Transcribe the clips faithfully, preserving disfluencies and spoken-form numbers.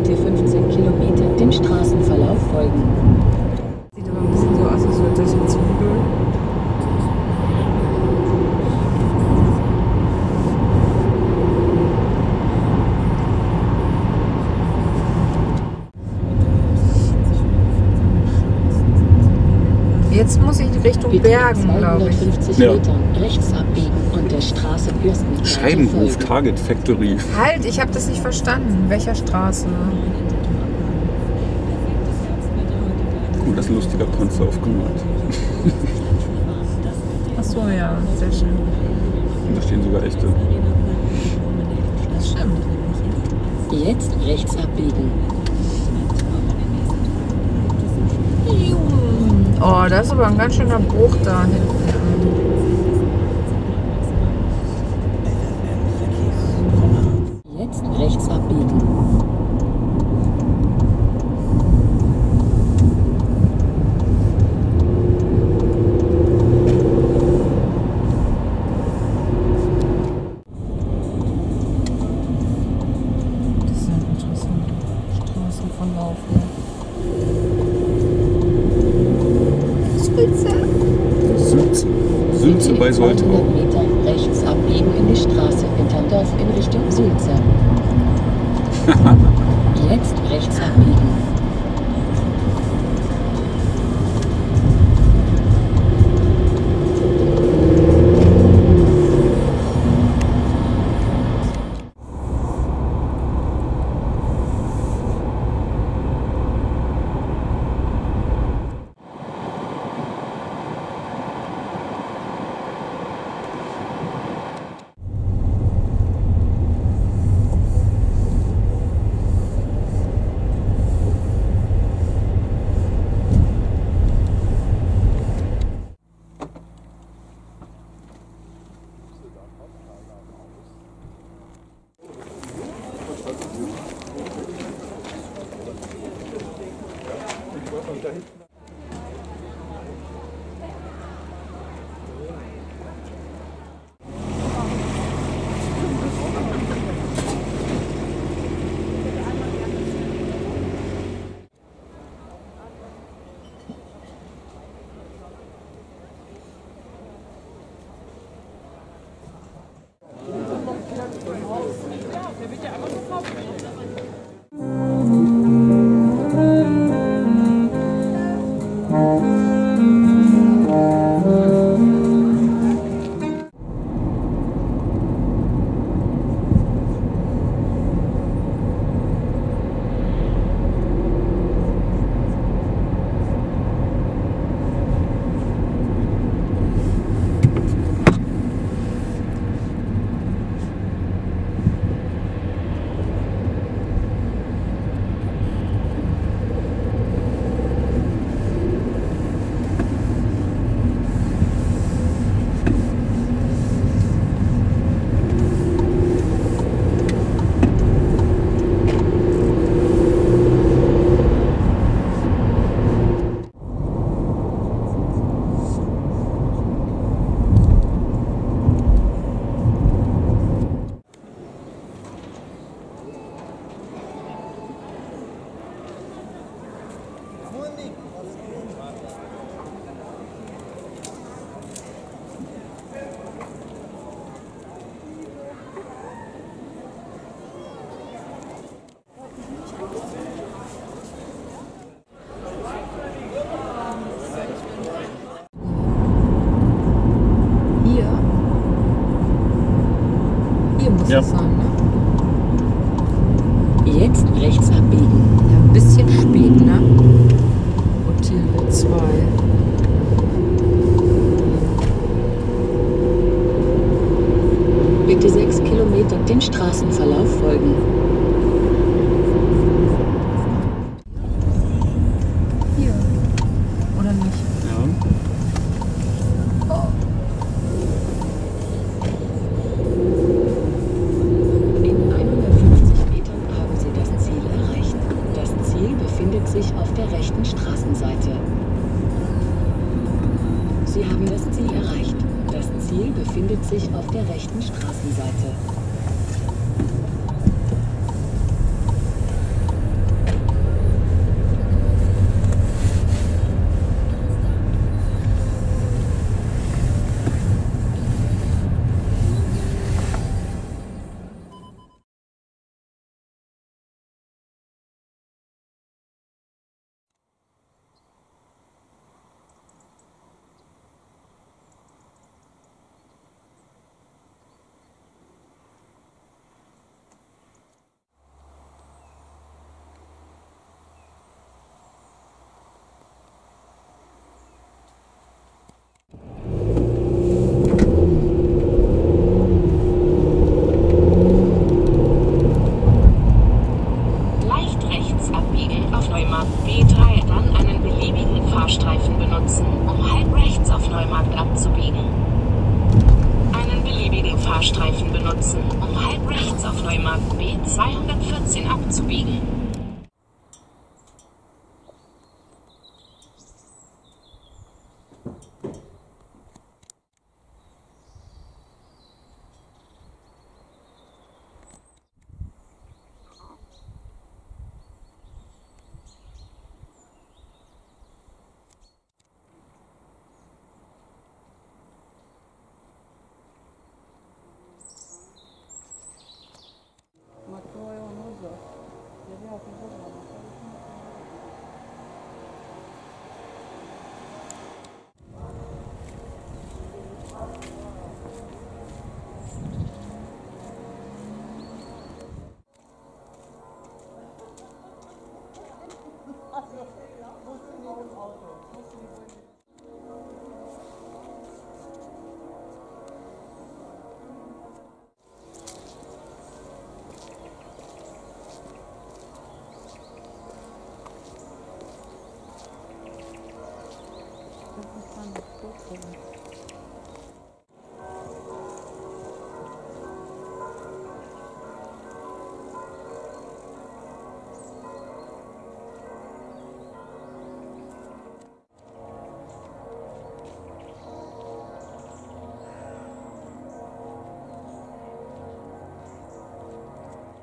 Bitte fünfzehn Kilometer dem Straßenverlauf folgen. Sieht aber ein bisschen so aus, als würde das jetzt Zwiebeln. Jetzt muss ich Richtung Bitte Bergen, glaube ich. zweihundertfünfzig Ja. Metern rechts abbiegen und der Straße Fürstenberg Scheibenhof, folgen. Target Factory. Halt, ich habe das nicht verstanden. Welcher Straße? Oh, das ist ein lustiger Panzer aufgemalt. Ach so, ja, sehr schön. Und da stehen sogar echte. Das stimmt. Jetzt rechts abbiegen. Oh, das ist aber ein ganz schöner Bruch da hinten. Jetzt rechts abbiegen. Das ist ein interessanter Straßenverlauf hier. Spitze. Bitte Sülze. Sülze bei Soltau. zweihundert Meter rechts abbiegen in die Straße Winterndorf in Richtung Sülze. Jetzt rechts abbiegen. muss Ja. das sein, ne? Jetzt rechts abbiegen. Ja, ein bisschen spät, ne? Ottilie zwei. Bitte sechs Kilometer dem Straßenverlauf folgen. Hier. Oder nicht? Ja. Oh. In hundertfünfzig Metern haben Sie das Ziel erreicht. Das Ziel befindet sich auf der rechten Straßenseite. Sie haben das Ziel erreicht. Das Ziel befindet sich auf der rechten Straßenseite. Fahrstreifen benutzen, um halb rechts auf Neumarkt B zweihundertvierzehn abzubiegen.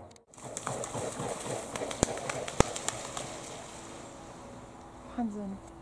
Wahnsinn.